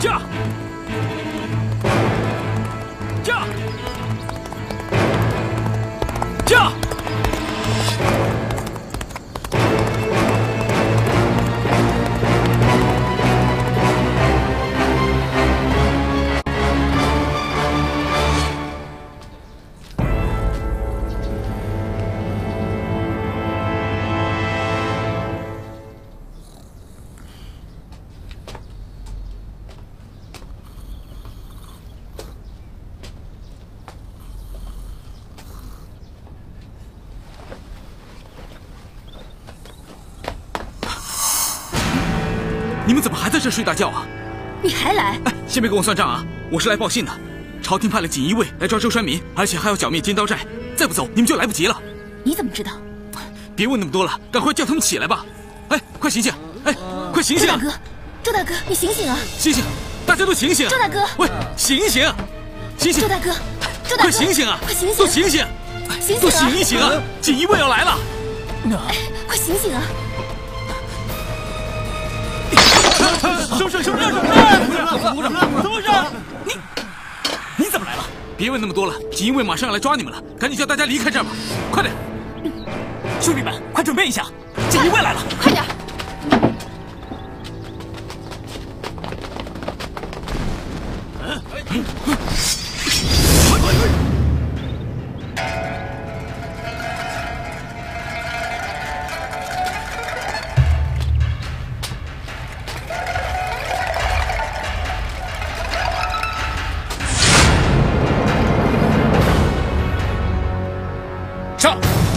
驾！驾！驾！你们怎么还在这睡大觉啊？ 你还来？ 哎，先别跟我算账啊！我是来报信的，朝廷派了锦衣卫来抓周川民，而且还要剿灭金刀寨，再不走你们就来不及了。 你怎么知道？ 别问那么多了，赶快叫他们起来吧！哎，快醒醒！哎，快醒醒！ 周大哥，周大哥，你醒醒啊！ 醒醒！大家都醒醒！ 周大哥， 喂，醒醒！醒醒！ 周大哥，周大哥， 快醒醒啊！ 快醒醒！ 都醒醒！ 醒醒！ 都醒一醒啊！锦衣卫要来了！ 快醒醒啊！ 收拾！怎么回事？你怎么来了？别问那么多了，锦衣卫马上要来抓你们了，赶紧叫大家离开这儿吧，快点！兄弟们，快准备一下，锦衣卫来了， 快点！ 上！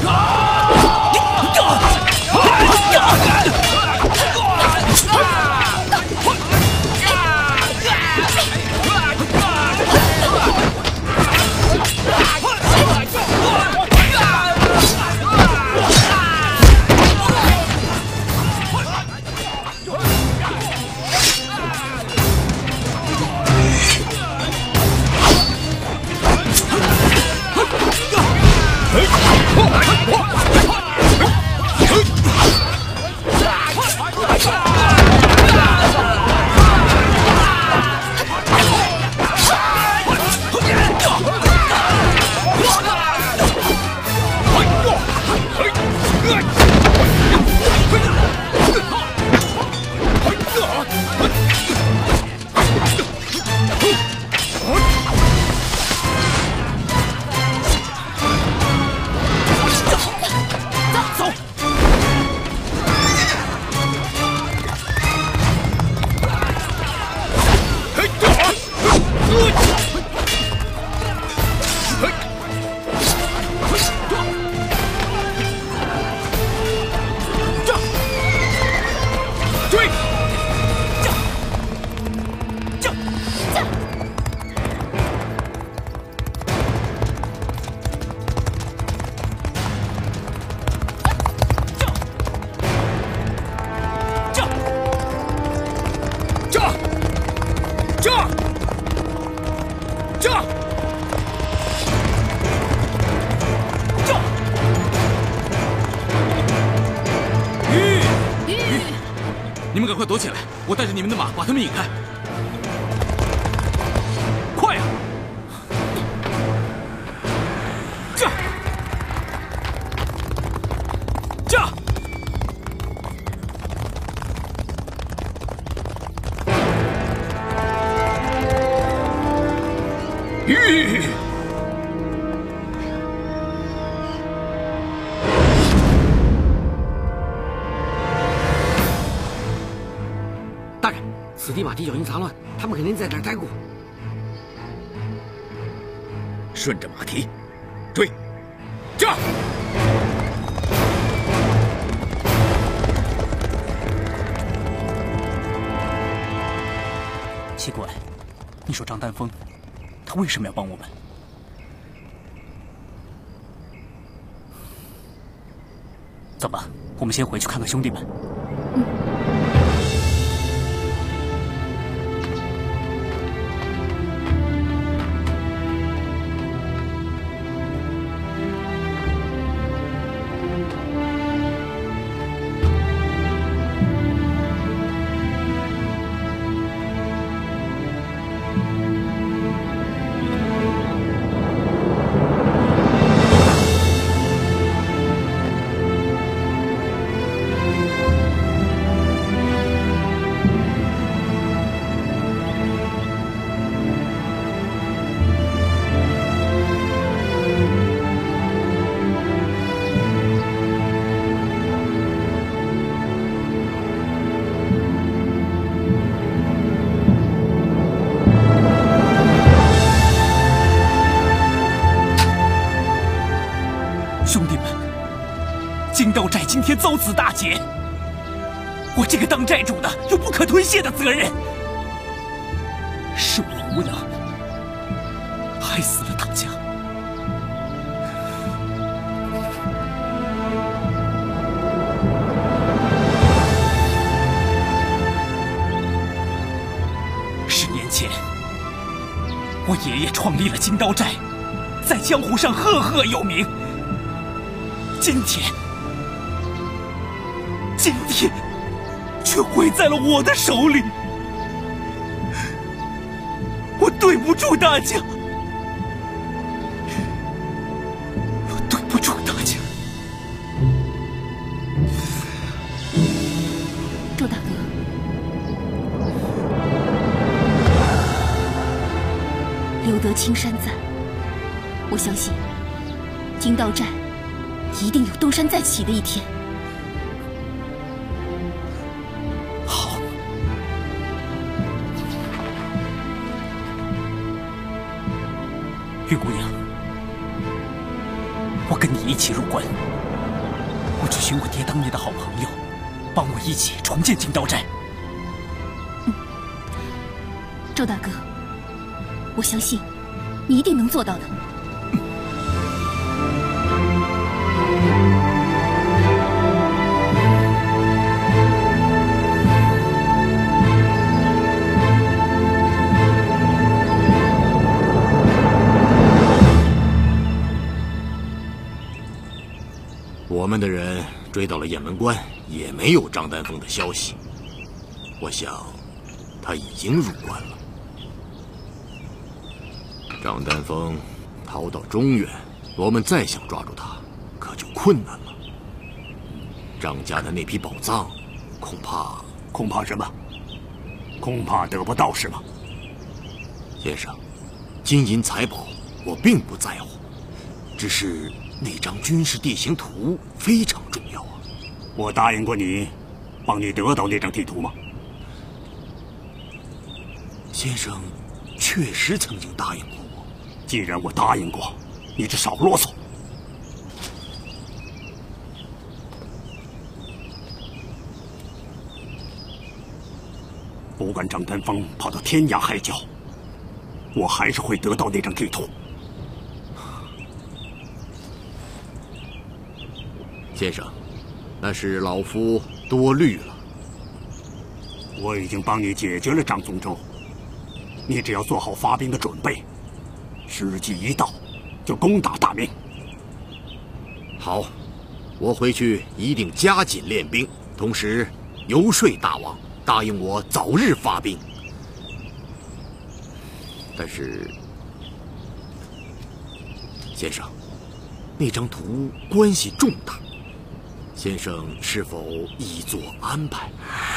你们赶快躲起来，我带着你们的马把他们引开。快呀！驾！驾！ 大人，此地马蹄脚印杂乱，他们肯定在这儿待过。 顺着马蹄追，驾！ 奇怪，你说张丹峰，他为什么要帮我们？走吧，我们先回去看看兄弟们。 兄弟们，金刀寨今天遭此大劫，我这个当寨主的有不可推卸的责任，是我无能，害死了大家。10年前，我爷爷创立了金刀寨，在江湖上赫赫有名。今天却毁在了我的手里，我对不住大家，我对不住大家。 周大哥，留得青山在，我相信金刀寨一定有东山再起的一天。 好，玉姑娘，我跟你一起入关，我去寻我爹当年的好朋友，帮我一起重建金刀寨。 周大哥，我相信你一定能做到的。 我们的人追到了雁门关，也没有张丹峰的消息。我想，他已经入关了。张丹峰逃到中原，我们再想抓住他，可就困难了。张家的那批宝藏， 恐怕什么？恐怕得不到是吗？ 先生，金银财宝我并不在乎，只是那张军事地形图非常重要啊！ 我答应过你，帮你得到那张地图吗？ 先生确实曾经答应过我。 既然我答应过，你就少啰嗦。不管张丹峰跑到天涯海角，我还是会得到那张地图。 先生，那是老夫多虑了。 我已经帮你解决了张宗周，你只要做好发兵的准备，时机一到，就攻打大明。 好，我回去一定加紧练兵，同时游说大王答应我早日发兵。但是，先生，那张图关系重大。先生是否已做安排？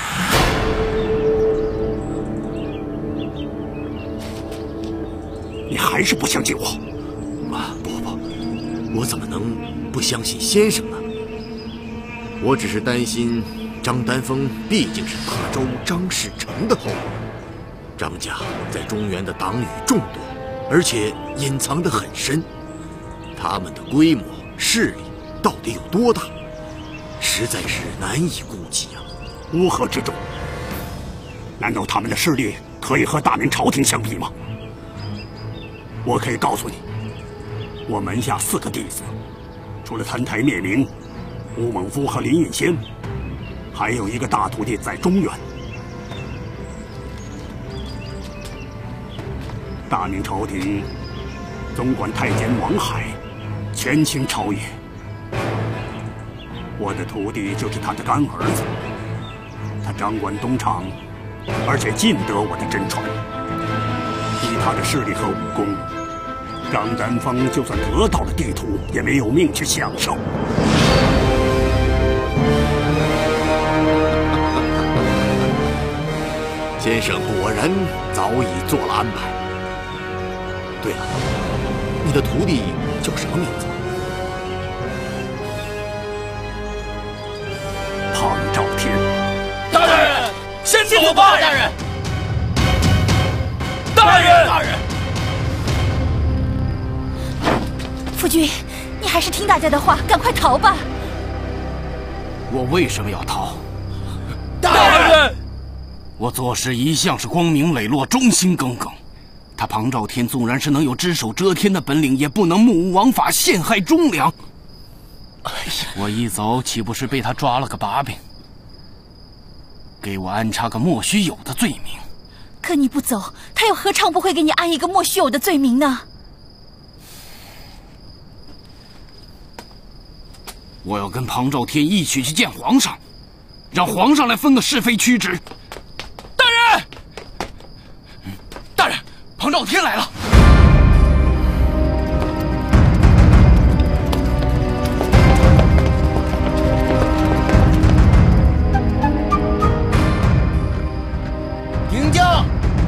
你还是不相信我？ 啊，不，我怎么能不相信先生呢？我只是担心张丹峰毕竟是大周张士诚的后人，张家在中原的党羽众多，而且隐藏得很深，他们的规模势力到底有多大？实在是难以估计啊！ 乌合之众，难道他们的势力可以和大明朝廷相比吗？我可以告诉你，我门下4个弟子，除了澹台灭明、吴猛夫和林隐仙，还有一个大徒弟在中原。大明朝廷总管太监王海，权倾朝野。我的徒弟就是他的干儿子，他掌管东厂，而且尽得我的真传。以他的势力和武功，张丹峰就算得到了地图，也没有命去享受。 先生果然早已做了安排。对了，你的徒弟叫什么名字？ 庞兆天。 大人，先替我拜。大人，大人，大人。 夫君，你你还是听大家的话，赶快逃吧。 我为什么要逃？ 大人， 我做事一向是光明磊落、忠心耿耿。他庞兆天纵然是能有只手遮天的本领，也不能目无王法、陷害忠良。我一走，岂不是被他抓了个把柄，给我安插个莫须有的罪名？ 可你不走，他又何尝不会给你安一个莫须有的罪名呢？ 我要跟庞兆天一起去见皇上，让皇上来分个是非曲直。 大人，大人，庞兆天来了。 迎将。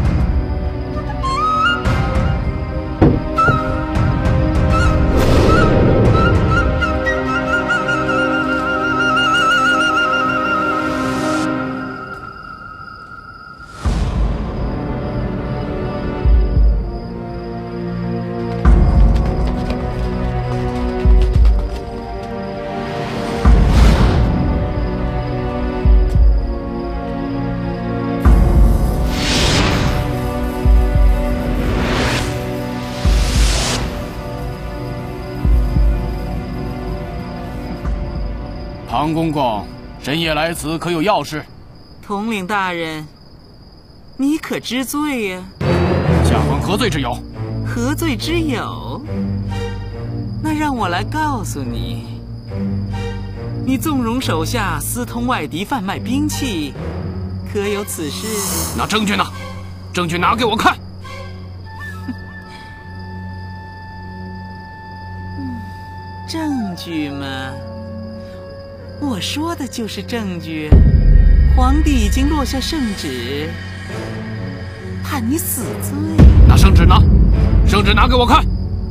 庞公公，深夜来此，可有要事？ 统领大人，你可知罪呀？ 下官何罪之有？ 何罪之有？那让我来告诉你，你纵容手下私通外敌，贩卖兵器，可有此事？ 那证据呢？证据拿给我看。 证据嘛，我说的就是证据。皇帝已经落下圣旨，判你死罪。 那圣旨呢？圣旨拿给我看。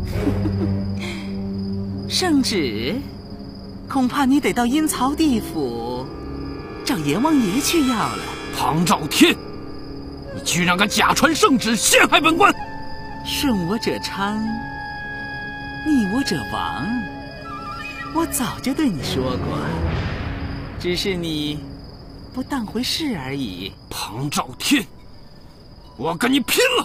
圣旨，恐怕你得到阴曹地府找阎王爷去要了。 庞兆天，你居然敢假传圣旨，陷害本官！ 顺我者昌，逆我者亡。我早就对你说过，只是你不当回事而已。 庞兆天，我跟你拼了！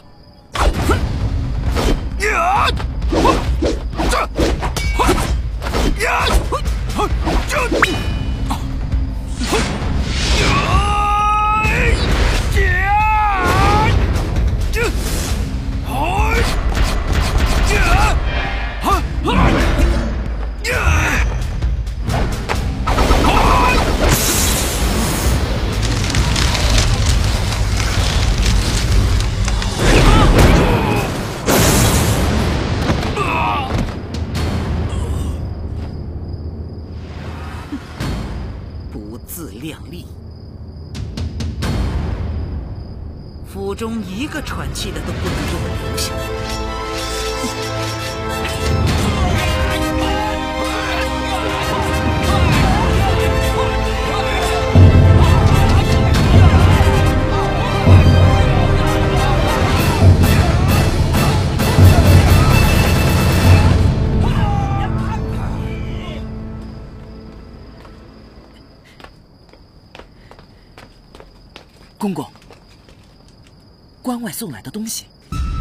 不自量力，府中一个喘气的都不能给我留下。 公公，关外送来的东西。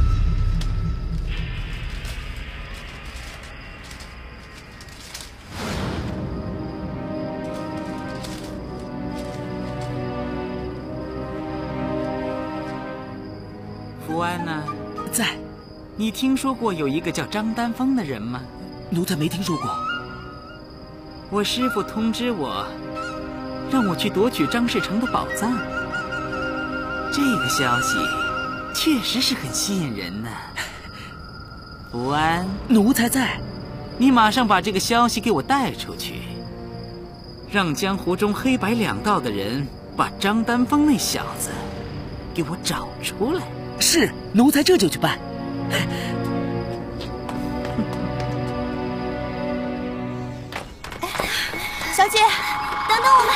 福安呢？ 在。 你听说过有一个叫张丹峰的人吗？ 奴才没听说过。 我师父通知我，让我去夺取张士诚的宝藏。这个消息确实是很吸引人呢。福安， 奴才在。 你马上把这个消息给我带出去，让江湖中黑白两道的人把张丹峰那小子给我找出来。 是，奴才这就去办。 小姐，等等我们。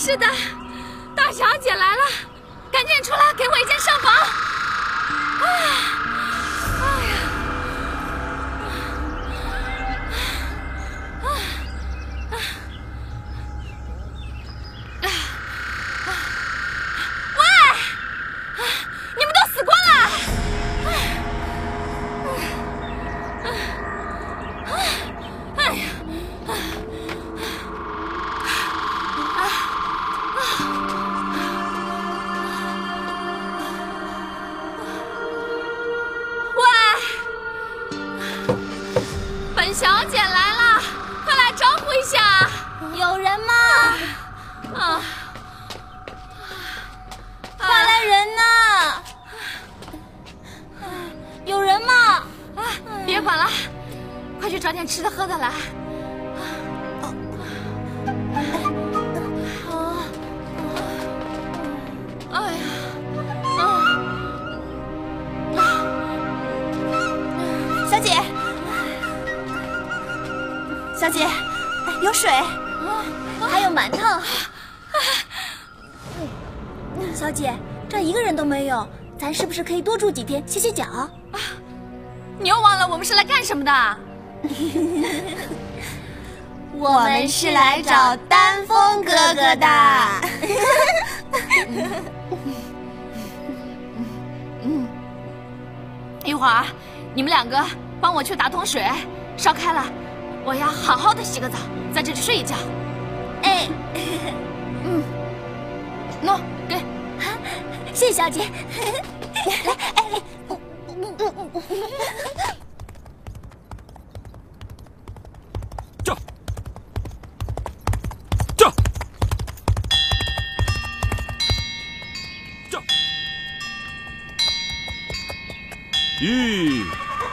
是的，大小姐来了，赶紧出来给我一间上房。哎呀！喂，你们都死光了！哎呀！本小姐来了，快来招呼一下。有人吗？啊，快来人呐！有人吗？别管了，快去找点吃的喝的来。哎呀，小姐。小姐，有水，还有馒头。小姐，这一个人都没有，咱是不是可以多住几天歇歇脚？你又忘了我们是来干什么的？ 我们是来找丹枫哥哥的。 一会儿你们两个帮我去打桶水，烧开了。我要好好的洗个澡，在这里睡一觉。 哎， 喏，给， 谢谢小姐。来，哎， 这，这，这，吁。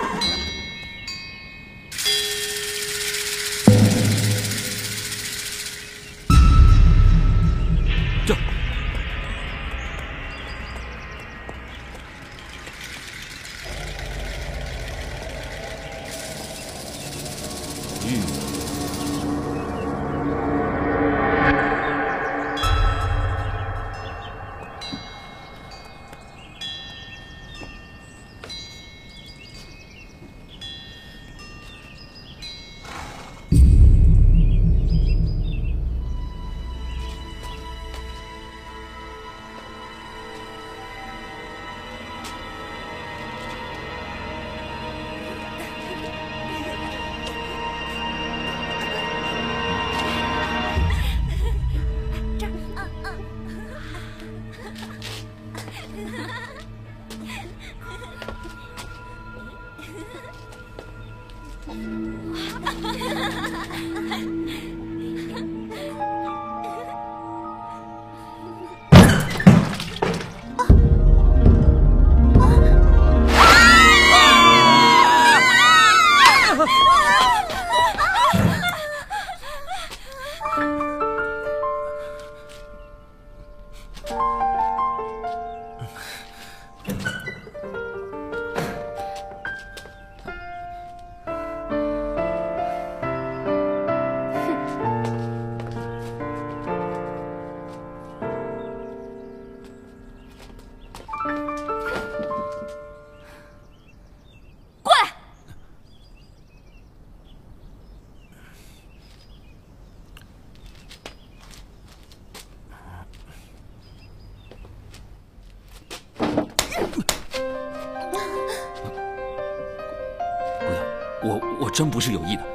我真不是有意的。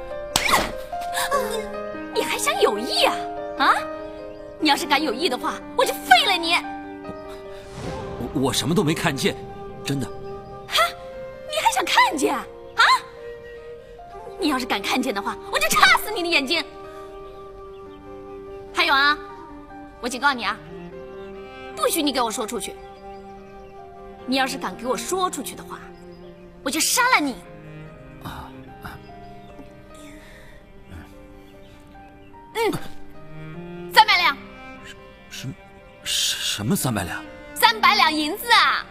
你还想有意啊？啊！你要是敢有意的话，我就废了你！ 我什么都没看见，真的。 哈！你还想看见啊？你要是敢看见的话，我就插死你的眼睛！还有啊，我警告你啊，不许你给我说出去。你要是敢给我说出去的话，我就杀了你！300两。 什么300两 ？300两银子啊！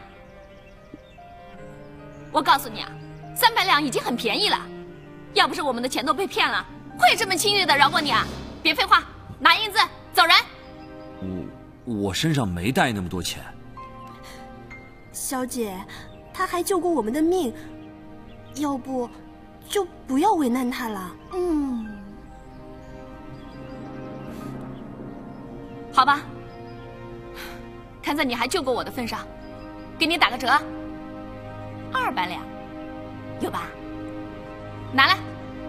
我告诉你啊，300两已经很便宜了。要不是我们的钱都被骗了，会这么轻易的饶过你啊？别废话，拿银子走人。 我身上没带那么多钱。 小姐，他还救过我们的命，要不就不要为难他了。 好吧，看在你还救过我的份上，给你打个折，200两，有吧？拿来。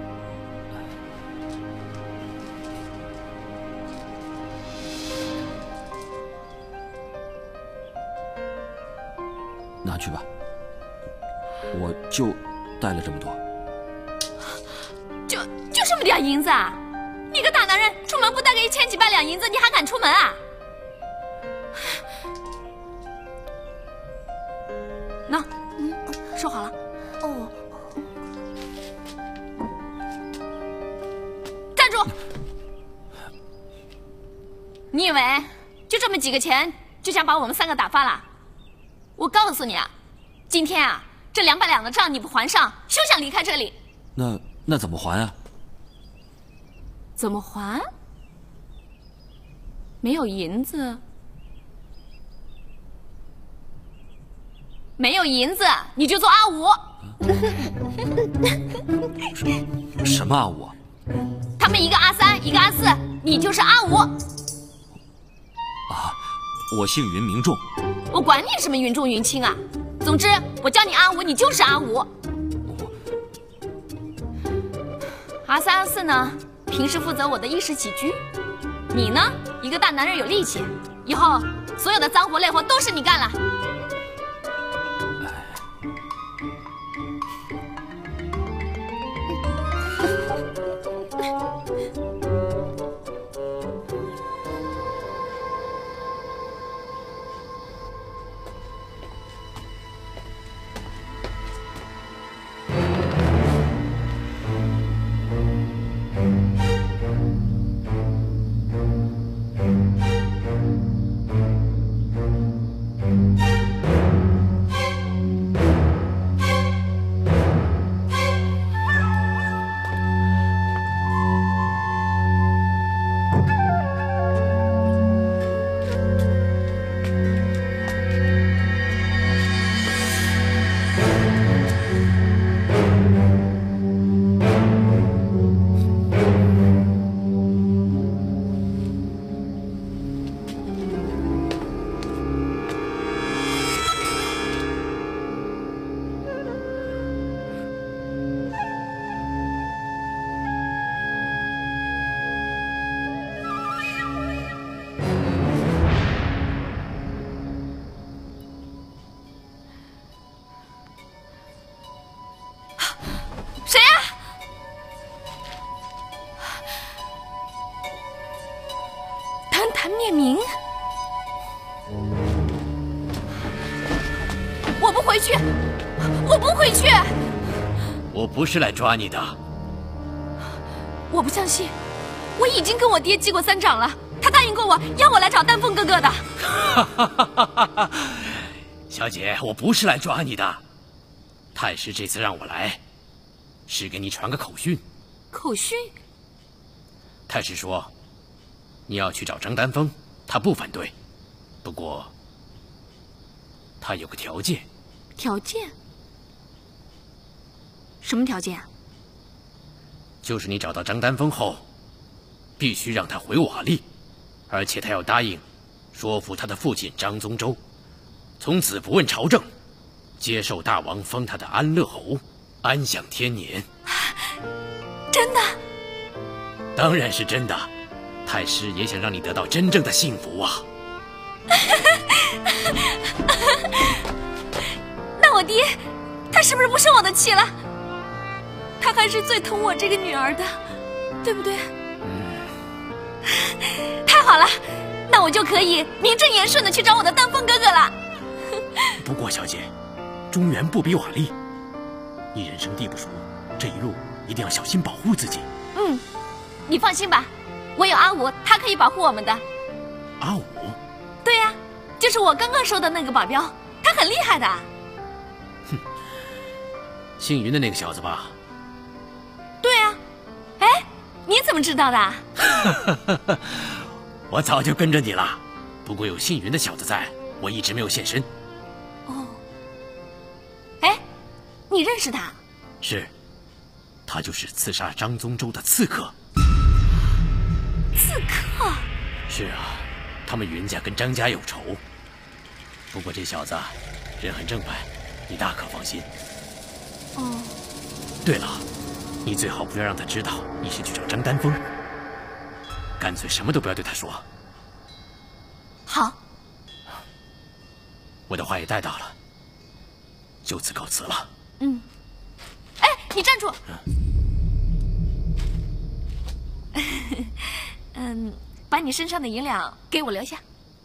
拿去吧，我就带了这么多。 就这么点银子啊？你个大男人，出门不带个1000几百两银子，你还敢出门啊？那，收好了。 哦。 站住！你以为就这么几个钱就想把我们3个打发了？我告诉你啊，今天啊，这200两的账你不还上，休想离开这里。 那怎么还啊？ 怎么还？没有银子，没有银子，你就做阿五。 什么阿五？ 他们一个阿3，一个阿4，你就是阿五。 啊，我姓云名重。 我管你什么云重云轻啊！总之，我叫你阿五，你就是阿五。阿3、阿4呢，平时负责我的衣食起居。你呢，一个大男人有力气，以后所有的脏活累活都是你干了。灭明，我不回去，我不回去。 我不是来抓你的。 我不相信，我已经跟我爹击过3掌了，他答应过我要我来找丹凤哥哥的。 小姐，我不是来抓你的。太师这次让我来，是给你传个口讯。 口讯？ 太师说，你要去找张丹峰，他不反对，不过他有个条件。 条件？什么条件啊？ 就是你找到张丹峰后，必须让他回瓦砾，而且他要答应说服他的父亲张宗周，从此不问朝政，接受大王封他的安乐侯，安享天年。 真的？ 当然是真的。太师也想让你得到真正的幸福啊。 那我爹，他是不是不生我的气了？他还是最疼我这个女儿的，对不对？太好了，那我就可以名正言顺的去找我的丹峰哥哥了。 不过小姐，中原不比瓦砾，你人生地不熟，这一路一定要小心保护自己。 你放心吧，我有阿武，他可以保护我们的。 阿武？ 对呀，就是我刚刚说的那个保镖，他很厉害的。 哼，姓云的那个小子吧？ 对呀。哎，你怎么知道的？ 我早就跟着你了， 不过有信云的小子在，我一直没有现身。 哦，哎，你认识他？ 是，他就是刺杀张宗周的刺客。 刺客？ 是啊，他们云家跟张家有仇。不过这小子人很正派，你大可放心。 哦。 对了，你最好不要让他知道你是去找张丹峰，干脆什么都不要对他说。 好。 我的话也带到了，就此告辞了。 嗯。哎，你站住！把你身上的银两给我留下。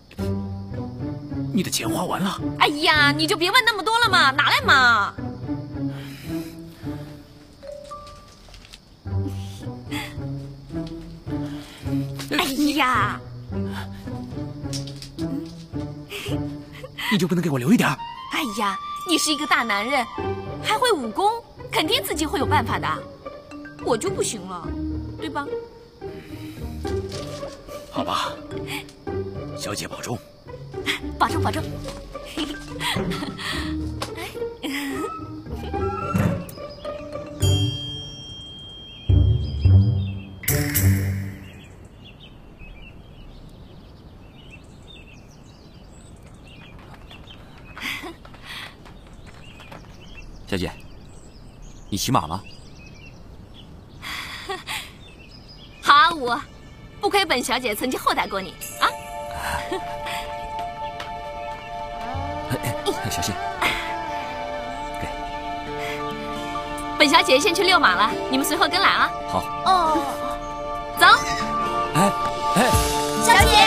你的钱花完了？ 哎呀，你就别问那么多了嘛，拿来嘛。哎呀， 你就不能给我留一点？ 哎呀，你是一个大男人，还会武功，肯定自己会有办法的。我就不行了，对吧？ 好吧，小姐保重。 保重保重。 小姐，你骑马了？ 好舞，不亏本小姐曾经厚待过你啊！ 小心！给。 本小姐先去遛马了，你们随后跟来啊。 好。 哦。走。 哎， 小姐。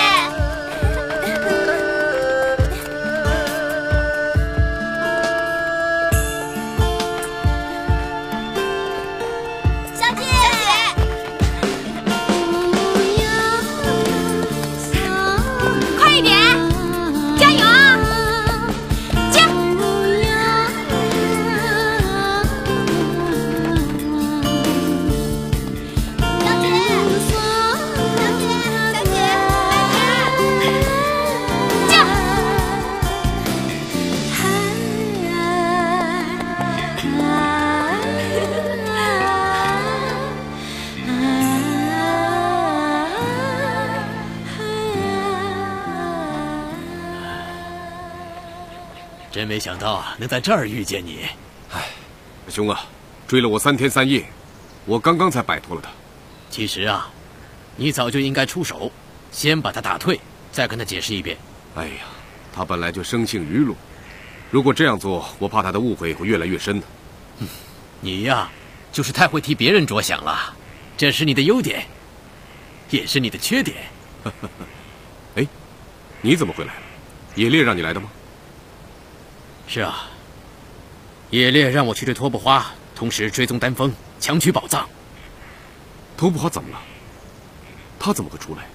真没想到能在这儿遇见你。 哎，兄啊，追了我3天3夜，我刚刚才摆脱了他。 其实啊，你早就应该出手，先把他打退，再跟他解释一遍。 哎呀，他本来就生性愚鲁，如果这样做，我怕他的误会会越来越深的。 你呀，就是太会替别人着想了，这是你的优点，也是你的缺点。 哎，你怎么会来了？野烈让你来的吗？ 是啊，野烈让我去追托布花，同时追踪丹峰，强取宝藏。 托布花怎么了？他怎么会出来？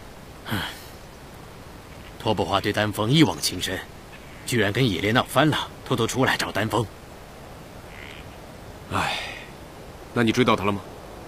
托布花对丹峰一往情深，居然跟野烈闹翻了，偷偷出来找丹峰。 哎，那你追到他了吗？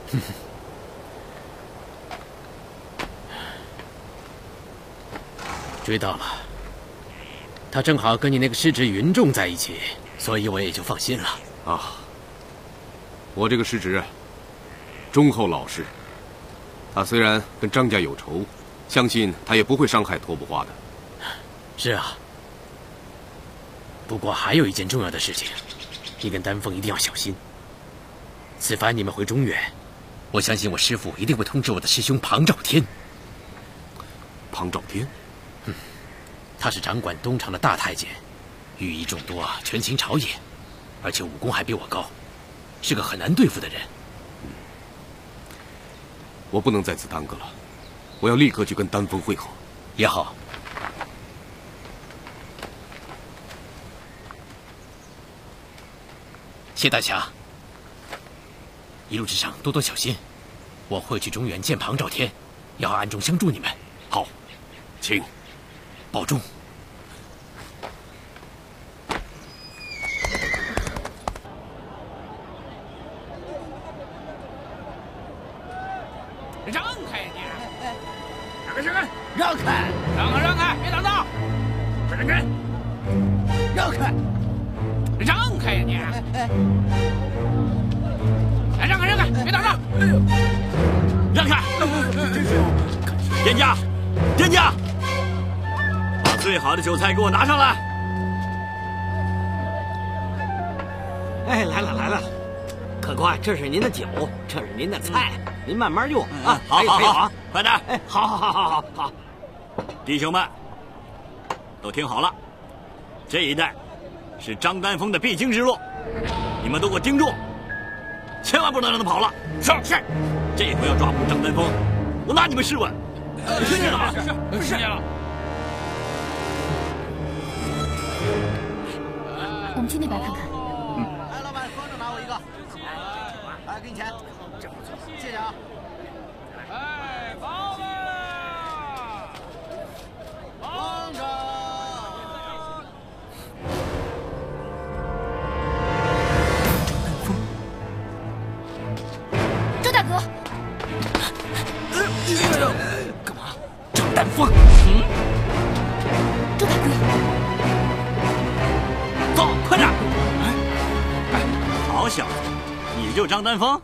追到了。他正好跟你那个师侄云仲在一起，所以我也就放心了。 啊，我这个师侄忠厚老实，他虽然跟张家有仇，相信他也不会伤害托布花的。 是啊，不过还有一件重要的事情，你跟丹凤一定要小心。此番你们回中原，我相信我师父一定会通知我的师兄庞兆天。 庞兆天？ 他是掌管东厂的大太监，羽翼众多，权倾朝野，而且武功还比我高，是个很难对付的人。 我不能在此耽搁了，我要立刻去跟丹峰会合。 也好。谢大侠，一路之上多多小心，我会去中原见庞兆天，要暗中相助你们。 好，请。 保重。 让开点！ 让开！ 让开！别挡道！ 快让开！让开！ 让开呀你！哎，让开！别挡道！ 让开！店家，把最好的酒菜给我拿上来！ 哎，来了，客官，这是您的酒，这是您的菜，您慢慢用啊。 好，快点！ 哎，好。 弟兄们，都听好了，这一带是张丹峰的必经之路，你们都给我盯住，千万不能让他跑了。是，这回要抓捕张丹峰，我拿你们试问。听见了吗？ 是见了。 我们去那边看看。 哎，老板，方正拿我一个。哎，给你钱。谢谢啊。 哎，好嘞！ 方正。 周大哥。 干嘛？张丹峰。 周大哥。 走，快点！好小子，你就张丹峰？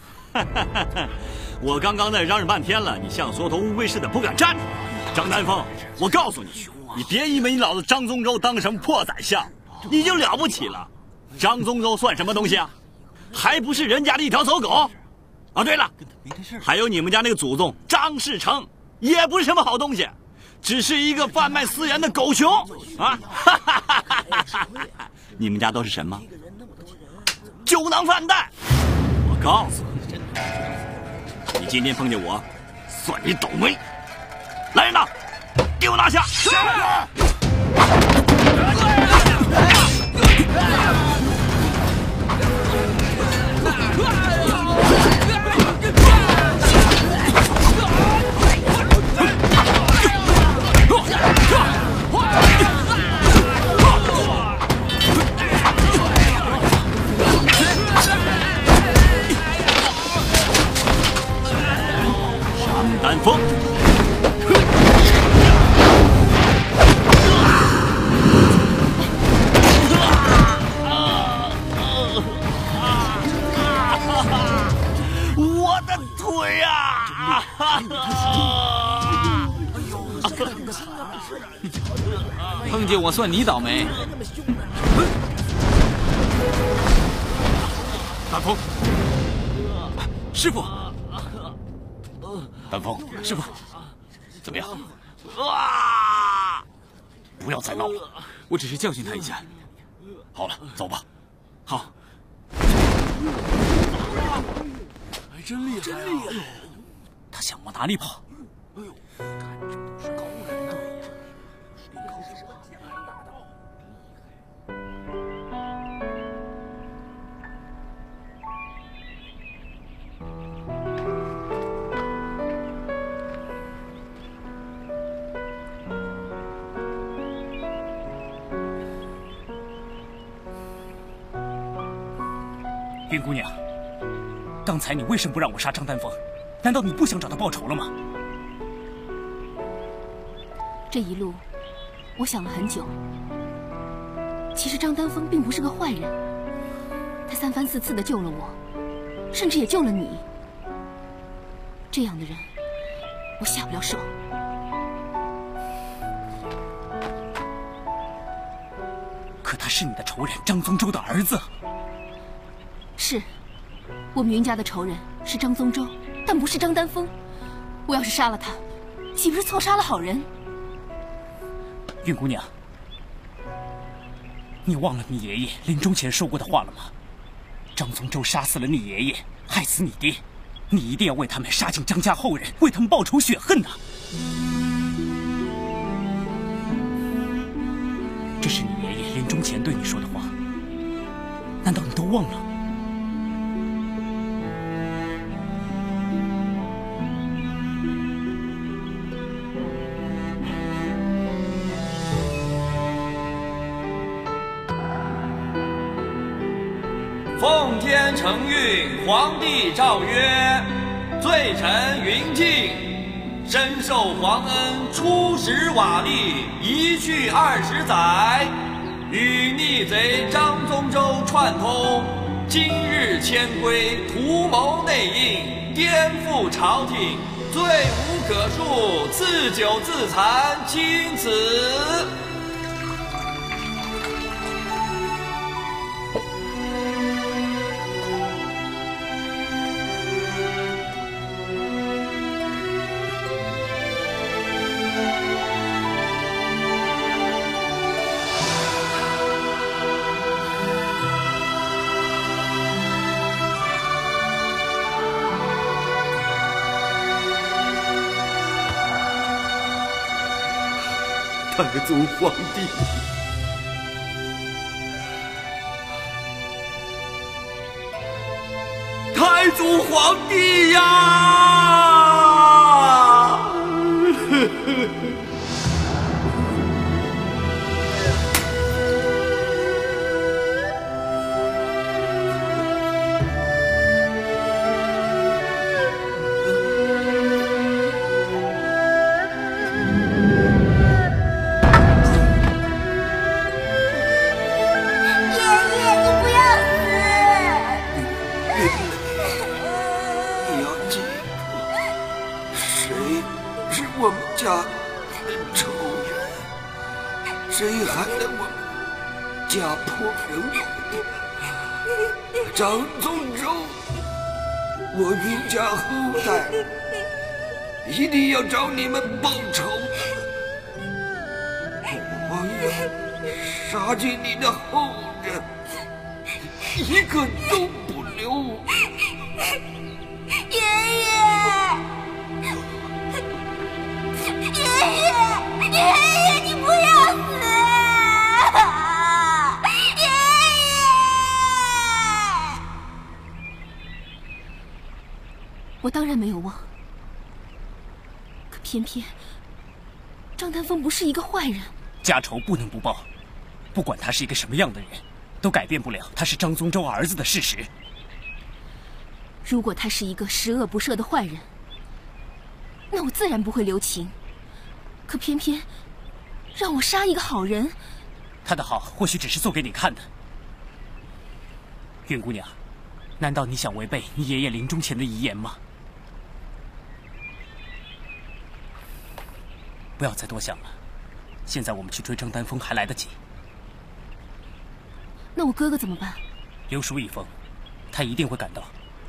我刚刚在嚷嚷半天了，你像缩头乌龟似的不敢站住。张丹峰，我告诉你，你别以为你老子张宗周当什么破宰相，你就了不起了。张宗周算什么东西啊？还不是人家的一条走狗。哦，对了，还有你们家那个祖宗张士诚，也不是什么好东西，只是一个贩卖私盐的狗熊啊！你们家都是什么？酒囊饭袋！我告诉你，你今天碰见我，算你倒霉。来人呐，给我拿下！是。张丹峰。我的腿呀！ 碰见我算你倒霉。 丹峰，师傅。 丹峰， 师傅， 怎么样？ 不要再闹了， 我只是教训他一下。 好了，走吧。 好。 还真厉害！他想往哪里跑？哎呦，看这都是高人呐！云姑娘，刚才你为什么不让我杀张丹峰？难道你不想找他报仇了吗？ 这一路，我想了很久。其实张丹峰并不是个坏人，他3番4次的救了我，甚至也救了你。这样的人，我下不了手。 可他是你的仇人张宗周的儿子。 是，我们云家的仇人是张宗周，但不是张丹峰。我要是杀了他，岂不是错杀了好人？ 云姑娘，你忘了你爷爷临终前说过的话了吗？张宗周杀死了你爷爷，害死你爹，你一定要为他们杀尽张家后人，为他们报仇雪恨呐！这是你爷爷临终前对你说的话，难道你都忘了？ 奉天承运，皇帝诏曰：罪臣云静， 深受皇恩，出使瓦砾，一去20载，与逆贼张宗周串通，今日迁归，图谋内应，颠覆朝廷，罪无可恕，自酒自残，钦此。 太祖皇帝，太祖皇帝呀！ 谁害得我们家破人亡？张宗周，我余家后代一定要找你们报仇的！我要杀尽你的后人，一个都不留！ 爷爷，你不要死！爷爷， 我当然没有忘，可偏偏张丹峰不是一个坏人。 家仇不能不报，不管他是一个什么样的人，都改变不了他是张宗周儿子的事实。 如果他是一个十恶不赦的坏人，那我自然不会留情。可偏偏让我杀一个好人， 他的好或许只是做给你看的。云姑娘，难道你想违背你爷爷临终前的遗言吗？不要再多想了，现在我们去追张丹峰还来得及。 那我哥哥怎么办？ 留书一封，他一定会赶到。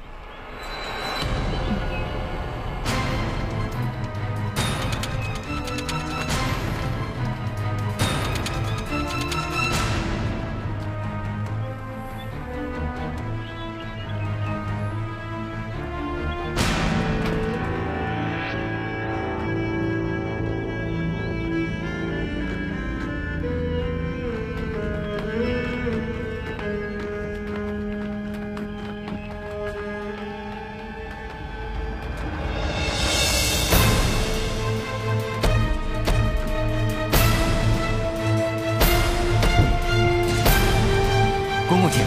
公公请。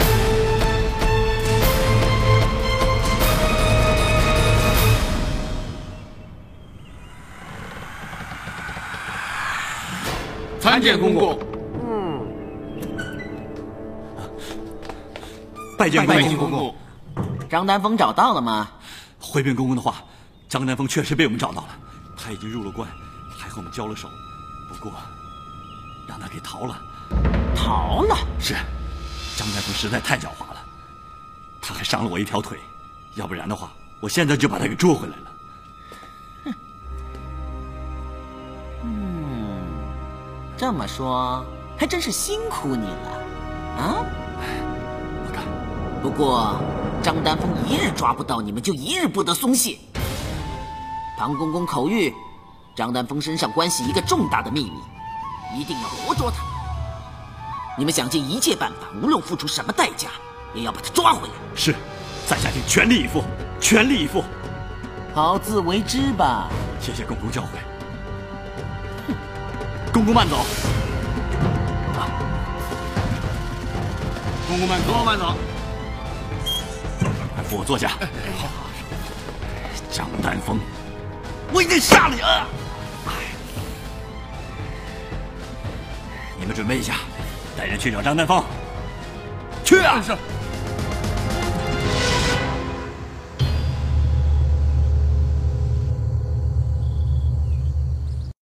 参见公公。 拜见公公。 张丹峰找到了吗？ 回禀公公的话，张丹峰确实被我们找到了，他已经入了关，还和我们交了手，不过让他给逃了。 逃了？ 是。张丹峰实在太狡猾了，他还伤了我一条腿，要不然的话，我现在就把他给捉回来了。 这么说，还真是辛苦你了，啊？ 不敢。 不过，张丹峰一日抓不到你们，就一日不得松懈。庞公公口谕，张丹峰身上关系一个重大的秘密，一定要活捉他。你们想尽一切办法，无论付出什么代价，也要把他抓回来。 是，在下定全力以赴，全力以赴。 好自为之吧。 谢谢公公教诲。公公慢走。 公公慢走，公公慢走。 快扶我坐下。好。张丹峰， 我一定杀了你！你们准备一下，带人去找张丹峰。去啊！是。